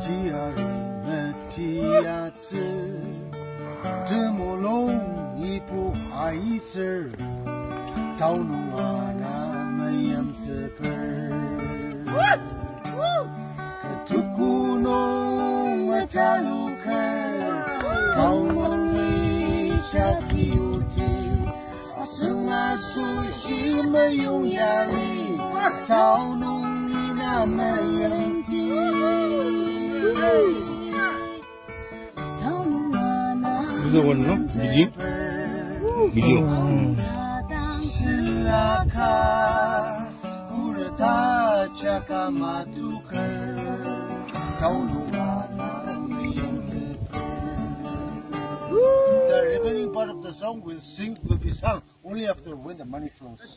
Tiameren Tiameren这么容易不孩子到弄啊那么样子本tuku nong atalukar到弄为下beauty aseng asushi没有压力到弄你那么样子 Video no? Video. Silakan kurata caka matukar kau luana yang The remaining part of the song will be sung only after when the money flows.